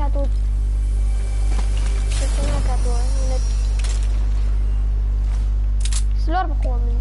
نکاتو سلور بخور منی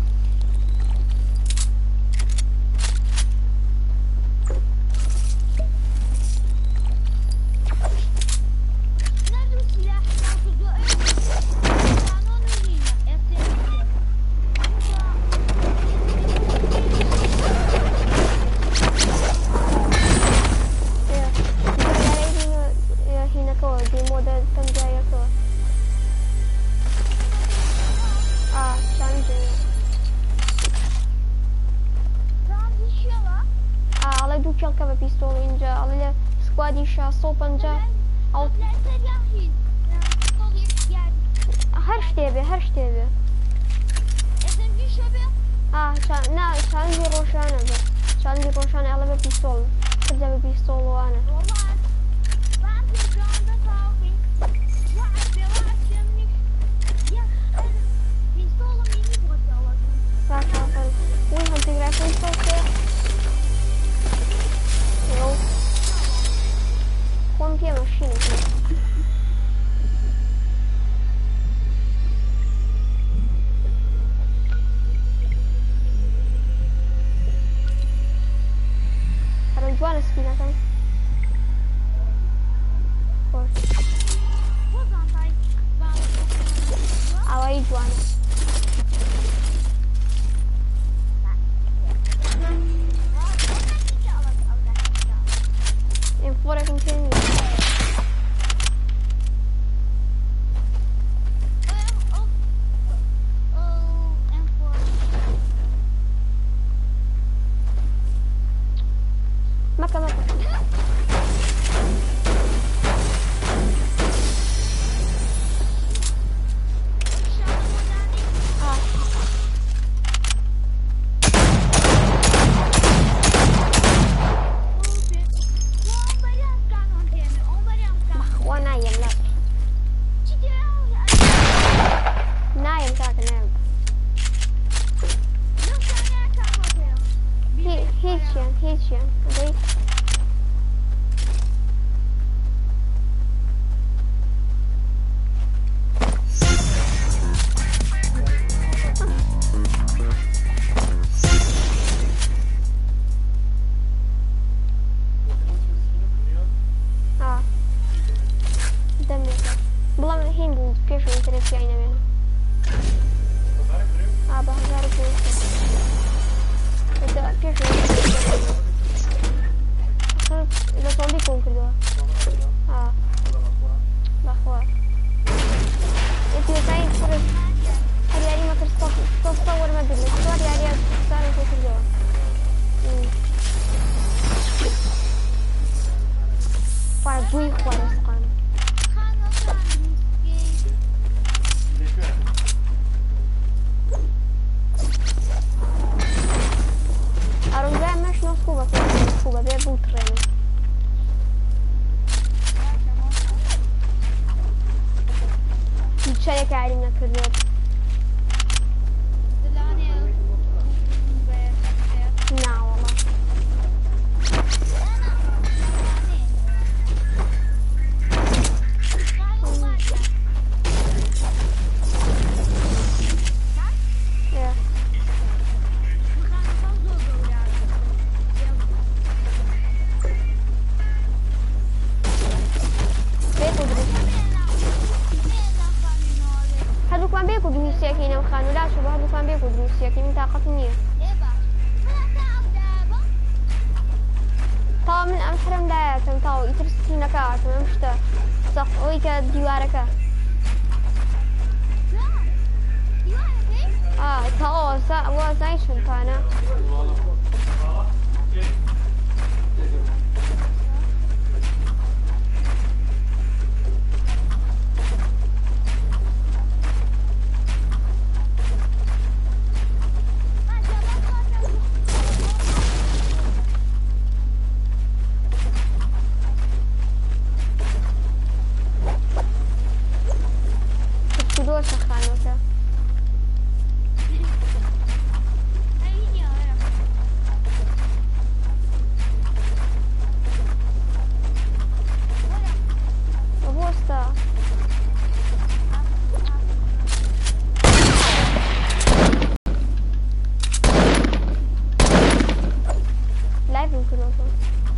microfono.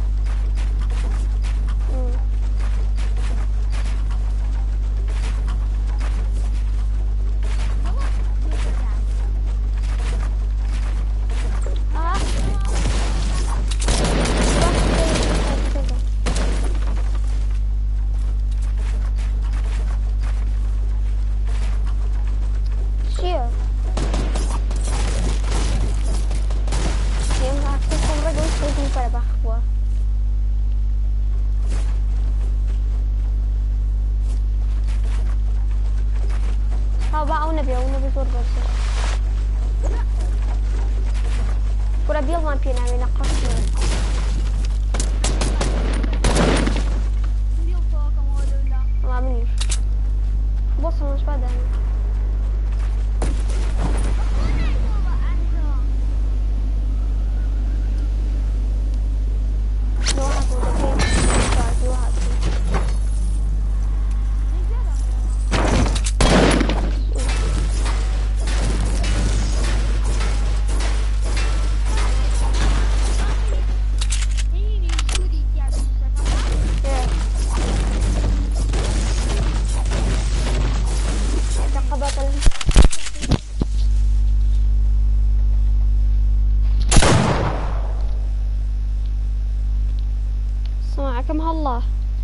الله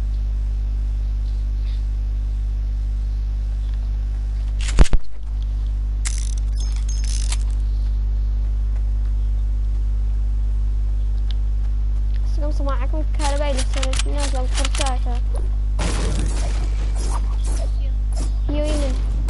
سلام معكم الكهربائي لسه نازل الخرشاشة يوين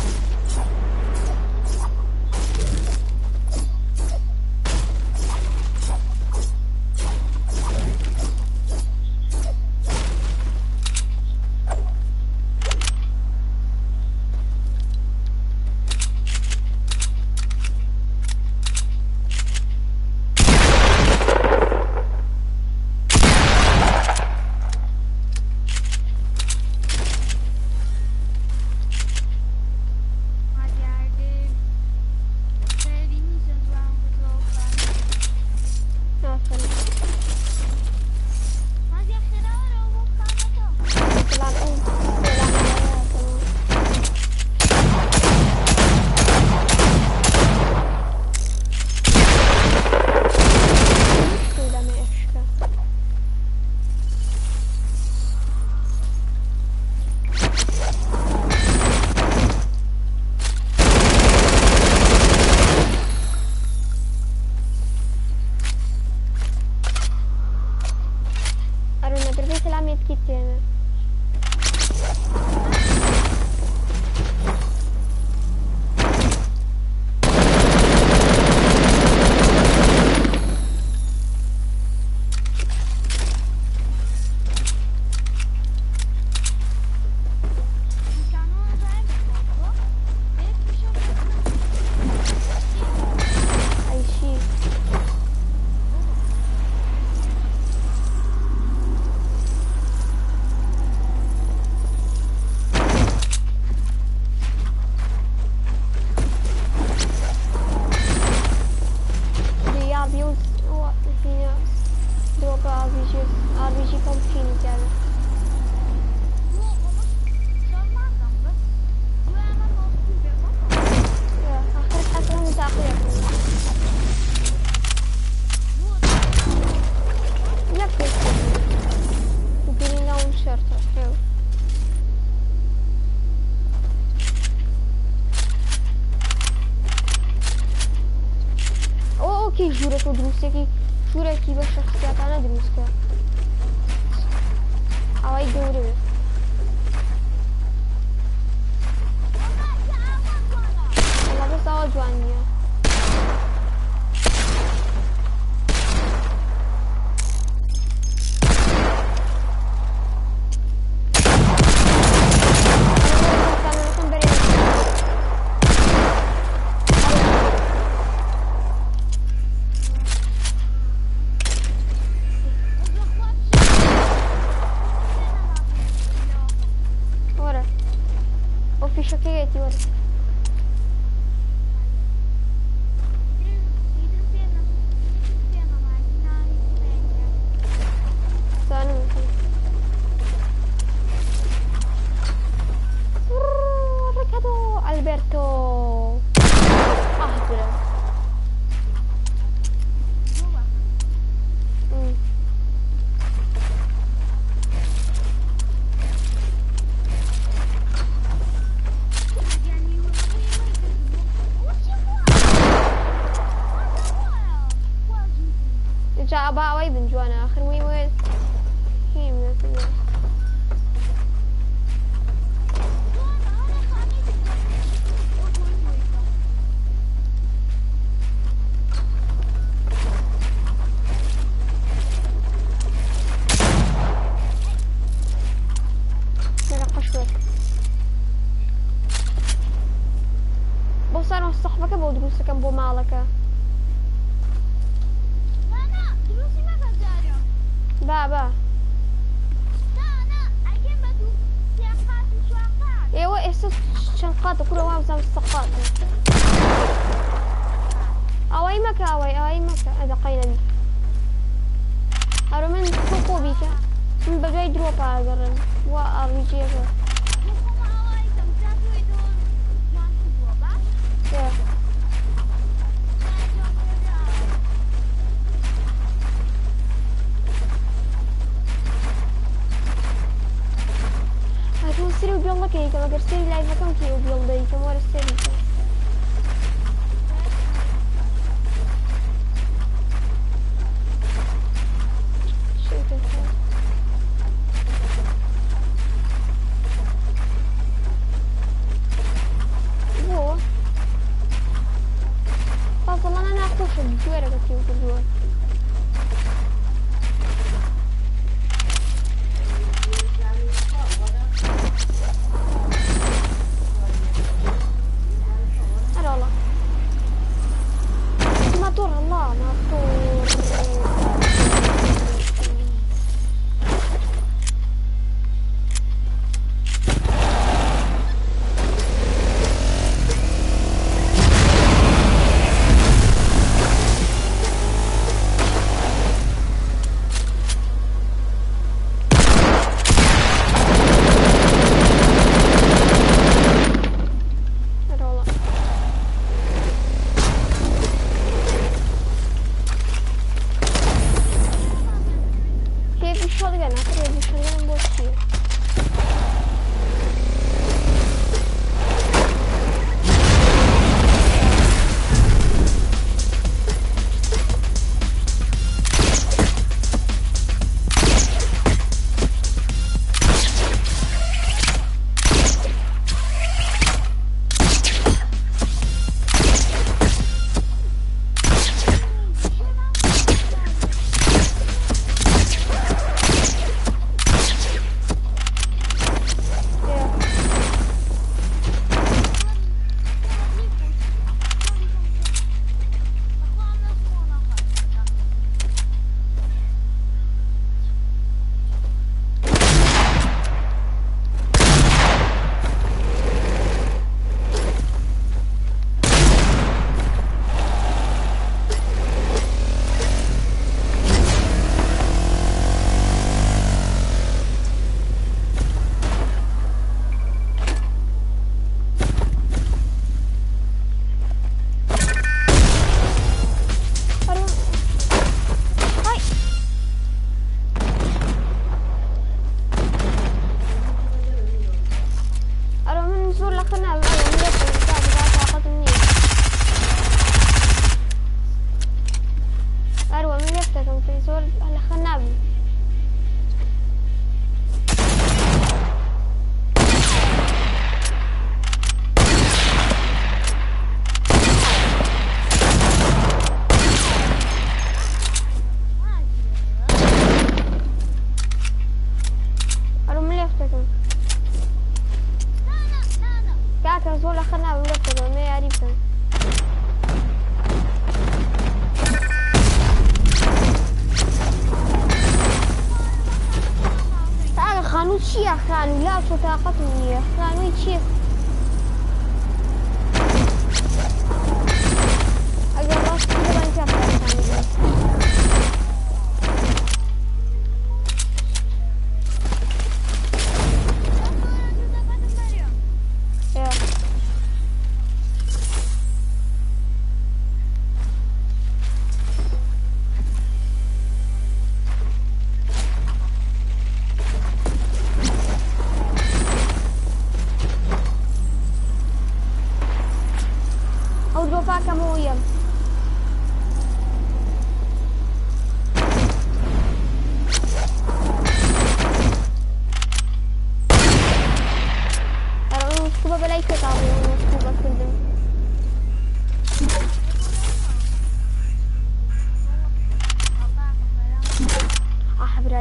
کی جوره تو درسته کی جوره کی به شخصیت انا درسته اوای دوره الله بس آوا جوانیه ئەوەی بنجوانە ئاخروی وێ هیم نەکردن بۆ سارۆ سەحبەکە بۆ دروستەکەم بۆ ماڵەکە با ئێوە ئێستا چەند قاتە کورە وابزانم سەقات ئەوەی مەکە ئەوەی مەکە ئەدەقەی نەبی هەرو من تۆ خۆ بیکە من بەجای درۆپە ئەگەڕن وا ئاڕیجێگە هاتوو سری و بیڵ نەکەیکەم ئەگەر سری لایڤەکەم کێ و بیڵ دەیکەم وەرە سەریکە چییە خانوو لا تۆ تااقەتم نییە خانووی چییە ئەگەر ڕاستی دەبان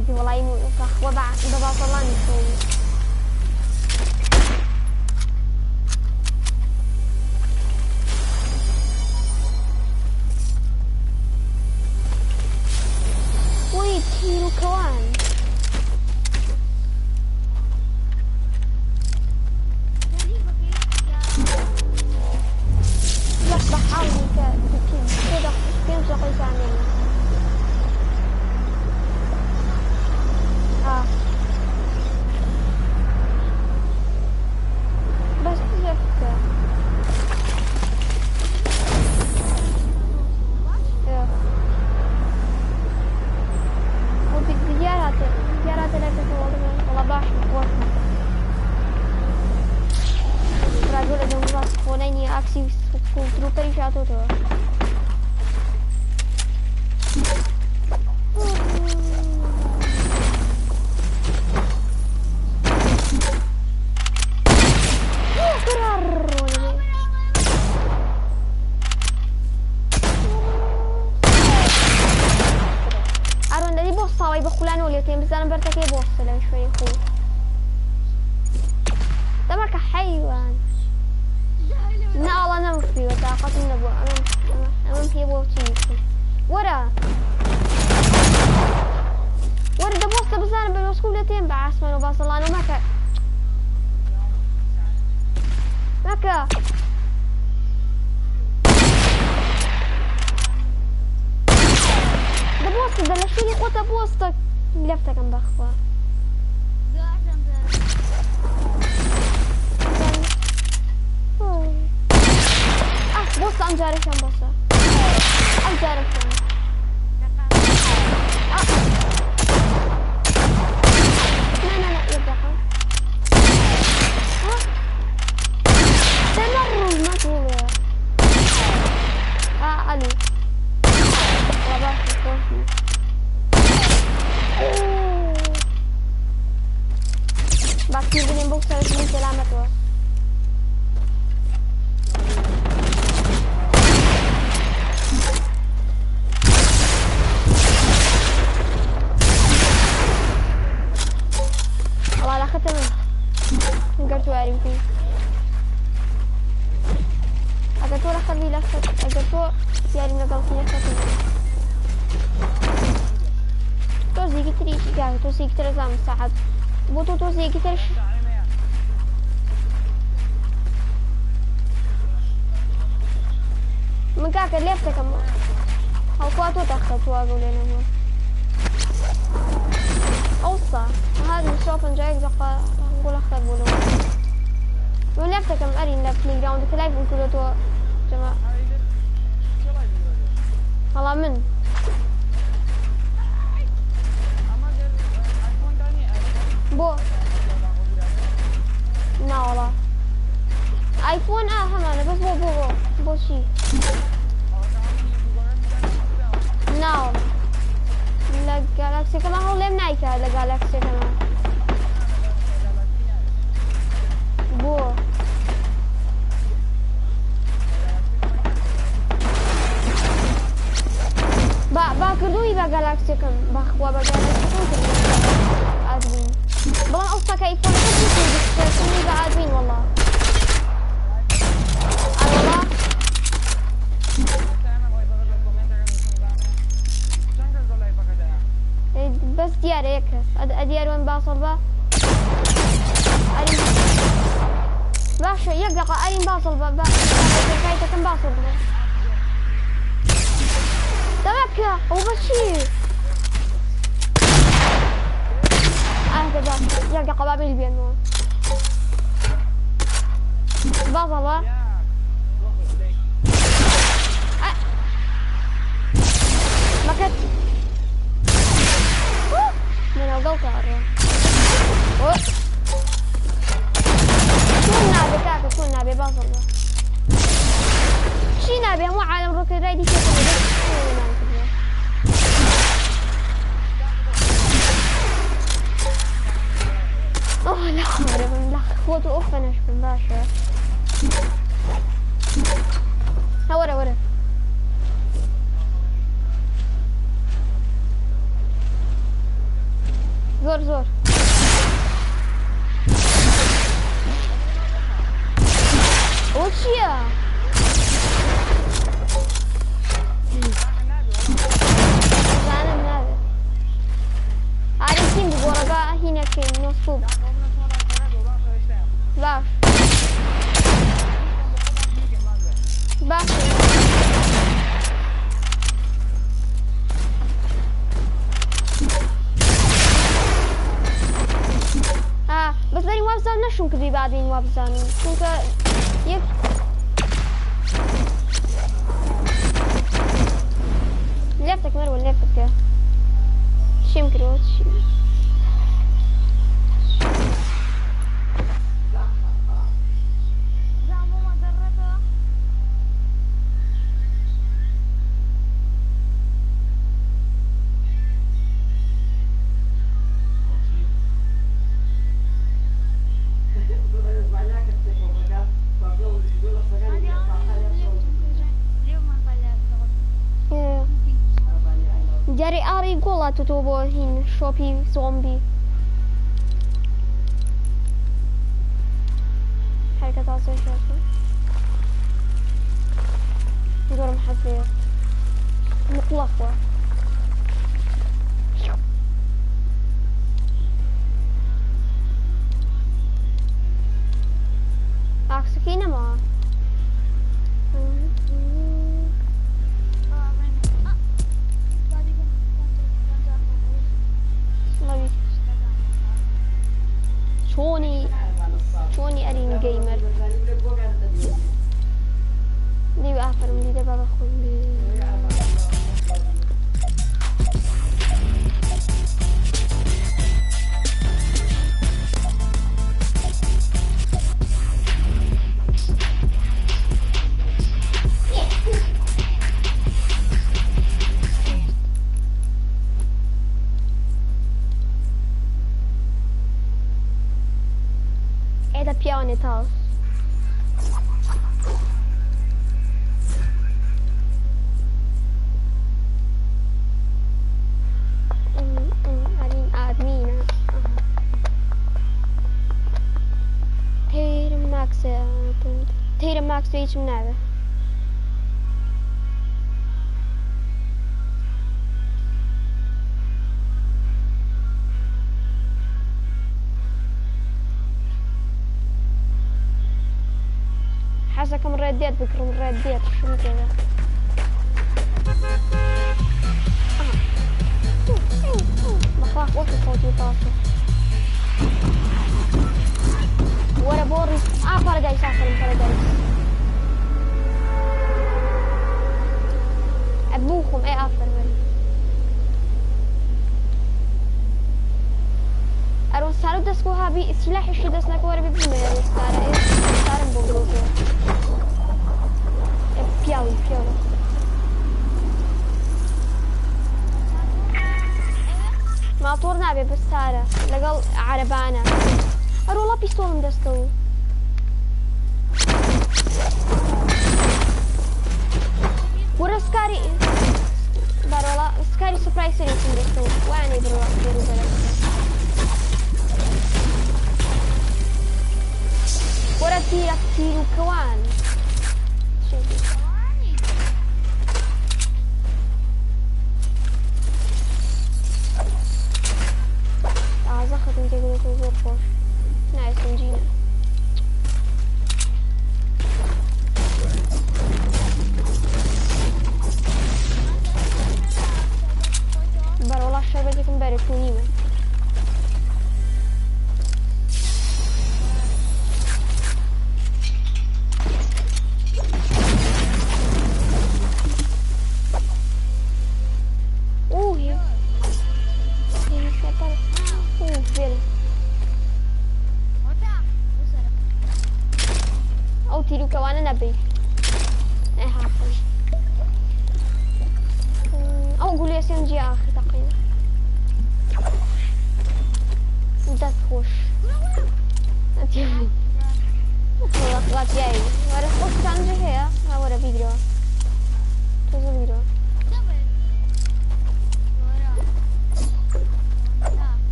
دي والله وضع بباطلان يسوي وي كيلو كوان يصبح عالي كده يمسح يسامي بس زفت وبالديارات لا تتوالد والله باش مقوتنا رجل أدوم راس خونيني أكسي تروبري شاتو تو صاوي بخلانو اليوتين بزانا برتكي بوصله شوي خوي تمك حيوان لا والله انا مفي وطاقة النبو امام في بوتيكي ورا ده بوصله بزانا بالمسكولتين بعاسمان وباصلان ومكا بوسط بلشيلي قوتا بوسطك لفتك ام بخوا بوسط ام جارك ام بوسط ام جارك لا يبقى تمرر ما تقول الو Bakit binimbog sa akin salamat po. Wala ka tayo. Hanggang tuwarin ko. Agad po lang kabila sa agad po yarin na gawin niya sa akin. To zigi triki gaw to zigi trazam saad. بوتو توزي كترش من كاك ليفتك أما أو كواتو تخت واقول لنا هو أوصى هذا الشوف جايك زقا نقول أخذ بولو وليفتك أم أرين لف لي جراوند كلايف نقول تو جماعة والله من بو لا والله ايفون هم انا بس بو شي لا والله لا جالاكسي كمان هو لم نايكا لا جالاكسي كمان بو با كدوي با جالاكسي كم بخوا با جالاكسي كم ادمين والله أصلا كيفون كيفون قاعدين والله والله بس ديار هيك ديار وين باصل با باشا يقلق أين باصل با كيف كم باصل با تمكى هو بشي يرجع قبابل البيانو بابا مكت من القوقع شو النابي كاكا شو النابي باصل شي نابي مو عالم روكي رايدي كيف اوه لا لا خوتو اوفنش من باشا ورا زۆر زۆر ئەوە چییە؟ زانم نابێت هارێکیم گۆڕەگا هینەکەین نۆسوب باش باش بەس بەری وابزان نەشم کردی بعدین وابزانم چونکە یەک لێفتێک مەروە لێفتەکە چیم کردەوە چی جاري آري قولا تتوبو هين شوبي زومبي حركة تعصي شاشة ندور محزية مقلقة عكسكينة معه شوني أرين جيمر دي بأفر من دي بابا خلي pianets house. Admin. Tera Max hiç mi nerede? حاسكم رديت بكرم رديت شو كذا مخاخ وقت صوتي طاسه ورا بوري بارادايس اخر بارادايس ابوكم اي افر وري ارون سارو دسكو هابي سلاح الشي دسناك ورا بيبني ستاره ستاره بوغلوزو بياوي ما طورنا بي بسارة لقل عربانا ارولا بيستولم دستو ورا سكاري بارولا سكاري سبرايز سيريسن دستو واني برولا بيرو بلد ورا تيرو كوان زخت انت قلت زور خوش نايس نجينا بر والله شبكتكم باركوني من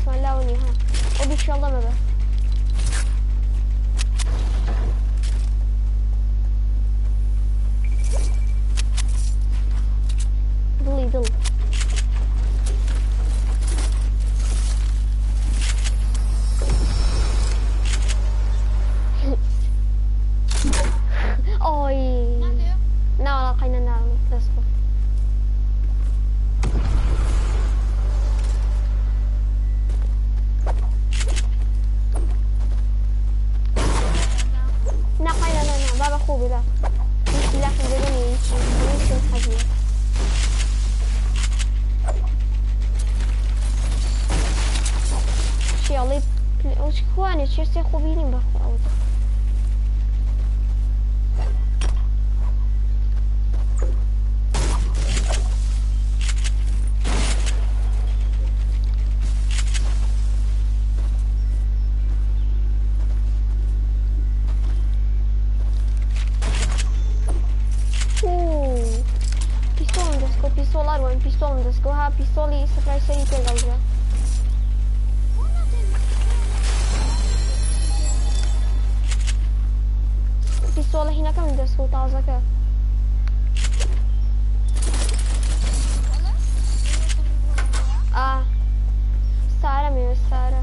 اسمان لاوني ها وبي ان شاء الله ما به ضلي ضل اوي لا لقينا النار تصبر بابا خوبي لا مش لا خليني يمشي حاجه شي الله وش خواني شي خوبي لي بخو او pistol das go ha pistoli să trai să-i pe gauja. Pistola hina kam das go taza ka. Sara meu Sara.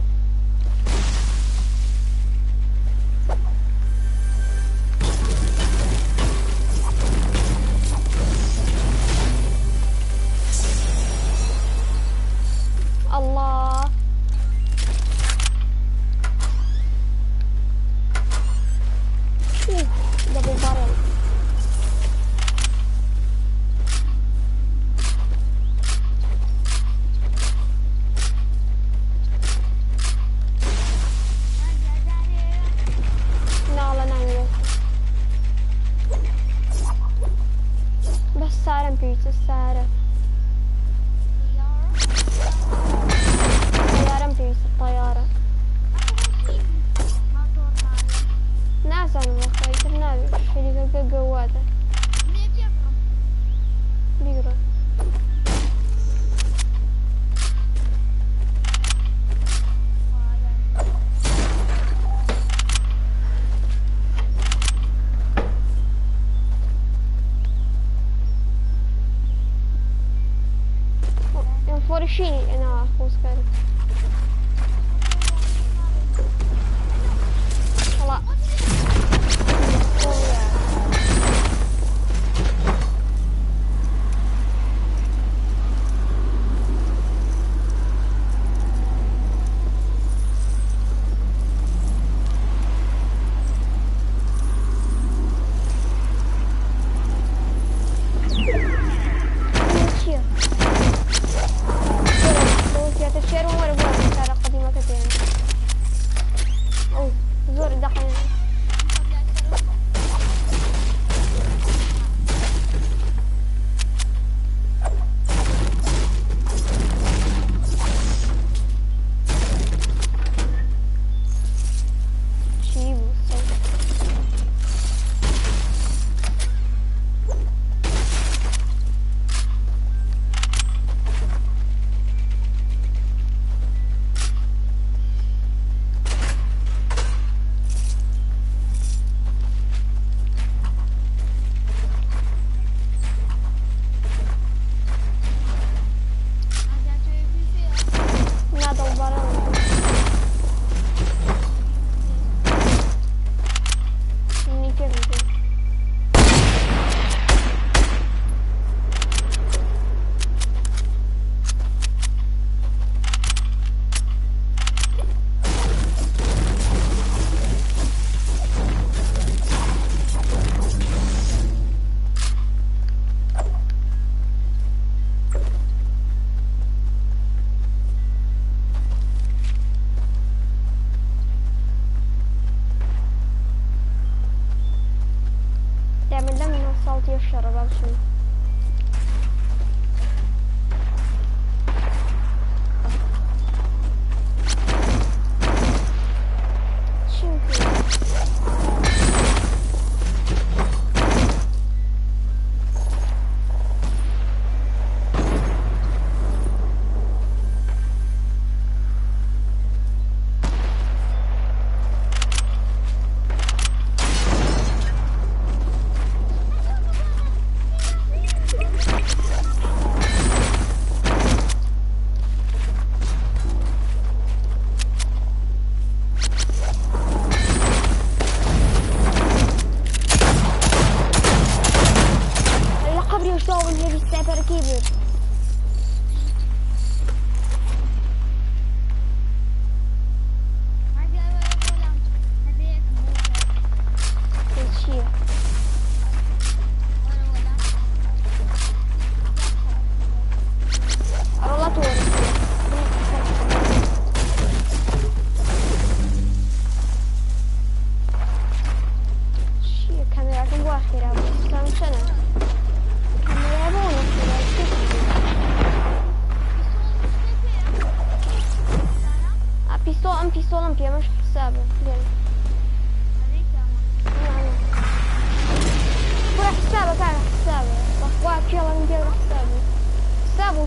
الله دبل بارل لا نعمله بس سارة بيتزا سارة الطيارة ناس أنا ما خايف نابي اللي قواته بيقرأ فورشيني أنا أخوص كارت Cheiro,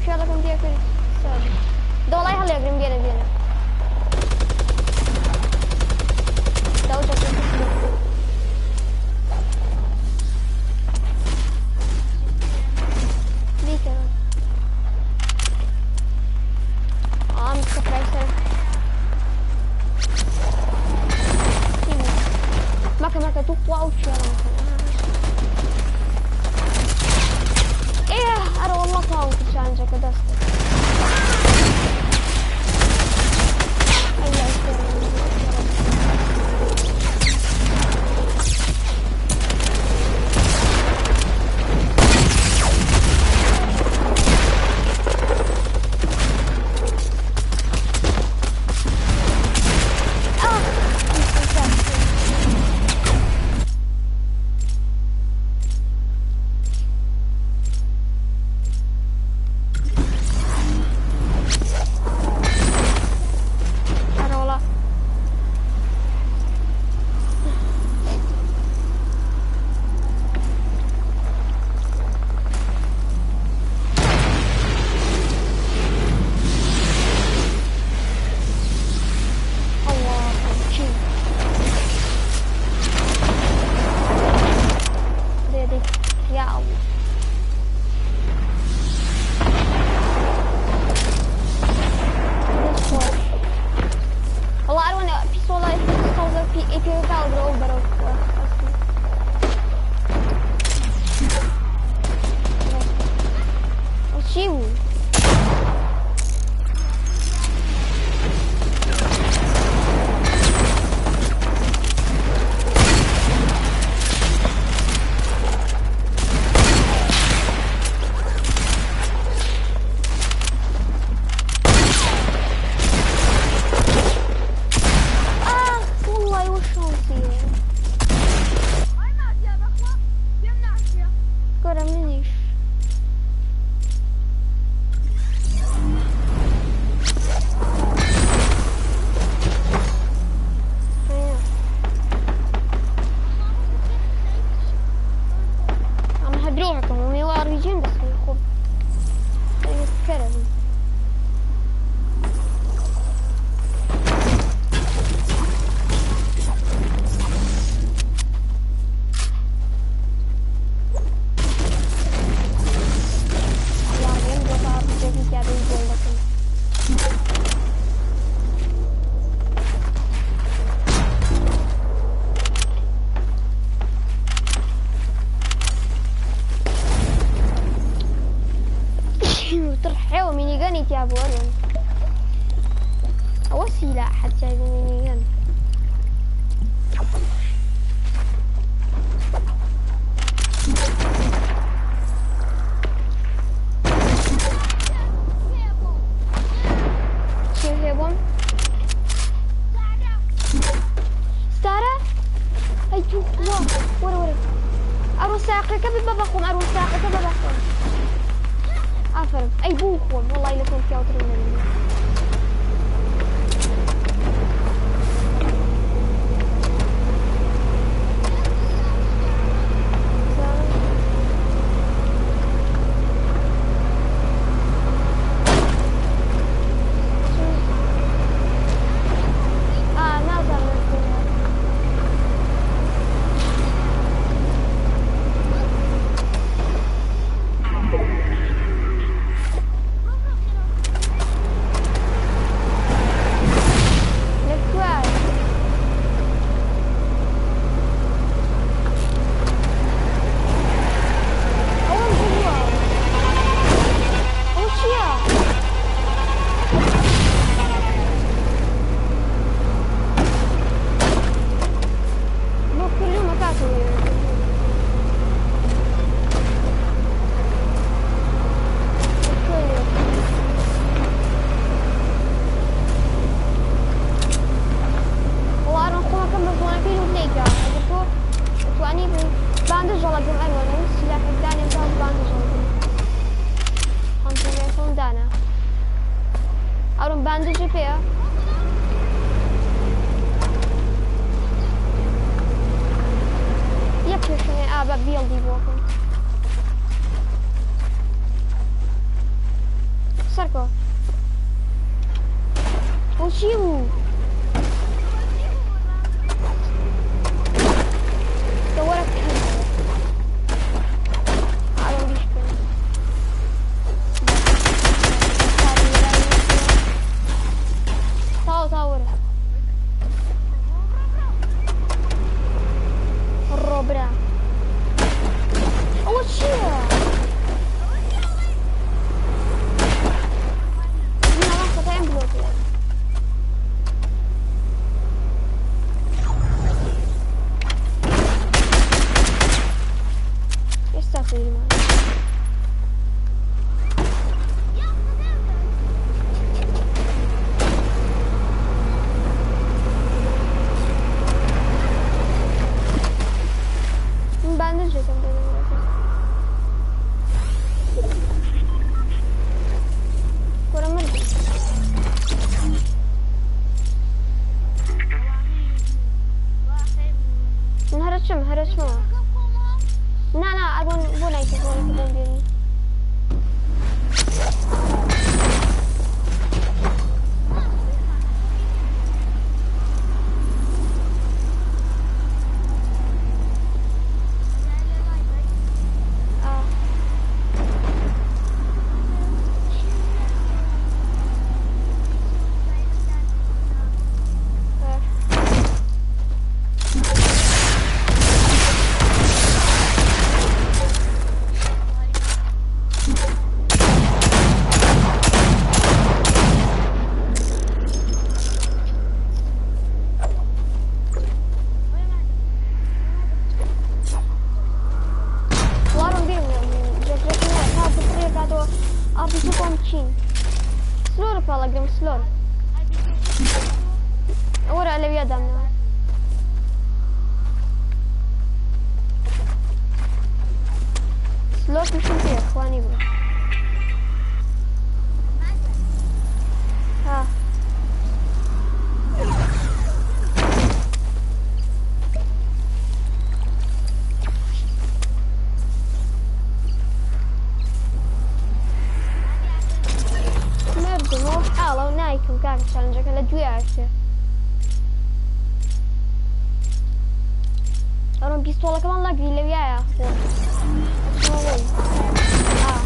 شغلكم دي كل سبب ده والله هلا يقرم بينا ده وجهك ليه كمان متكفايسر ماكا تقوى او تشيرا ايه انا والله طاوت الشانجة كدست ايوه سركو وشيو دورك كم على بيشكل طاور الربرة أول شيء هنا ما استطيع بلوكي ايش تسوي معي pistola كمان لاقي اللي وياي يا اخوي شنو هو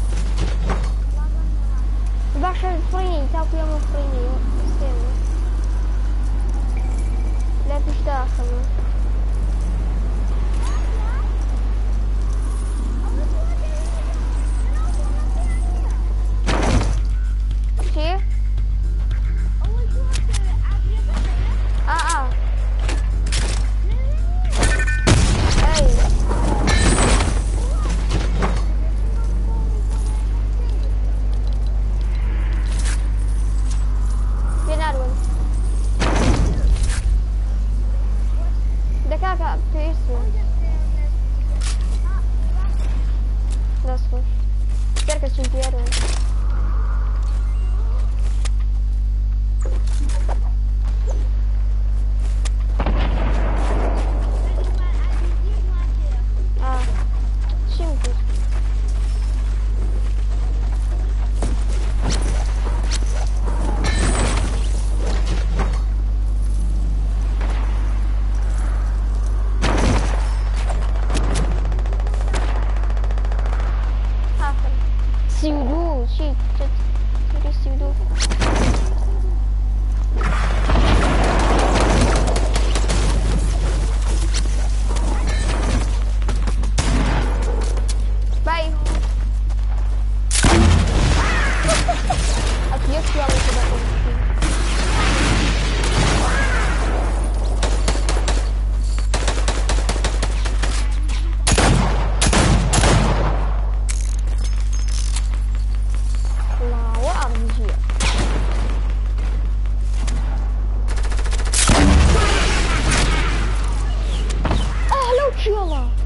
باشا فريني تاكل يوم فريني استنى لا فيش داخل شي يلا